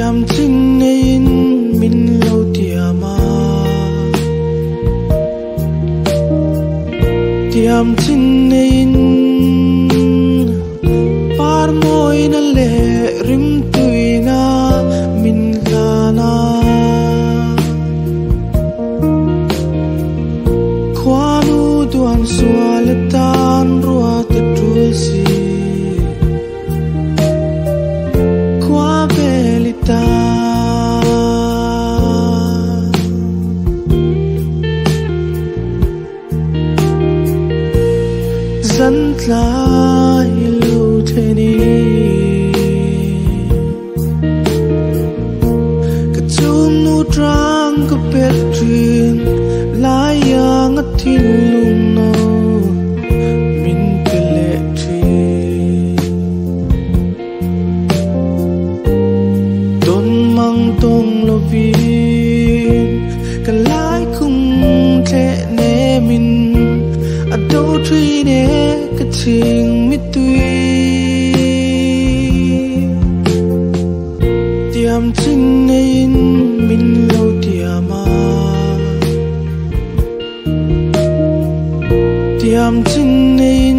tiam chin in min lo tiama tiam chin in par moi na le rim tuina min lana kwanu duan sualetan ruat tulsi dân lại lưu thế đi cái chung nu trang cái bếp truyền lại yang ở thiên lùng nó mình cái lệ truyền đón mang tông lo viên cái lái cùng thế nè mình ở đâu truy nè cái情mi tuy tiam chin in min lo tiama tiam chin in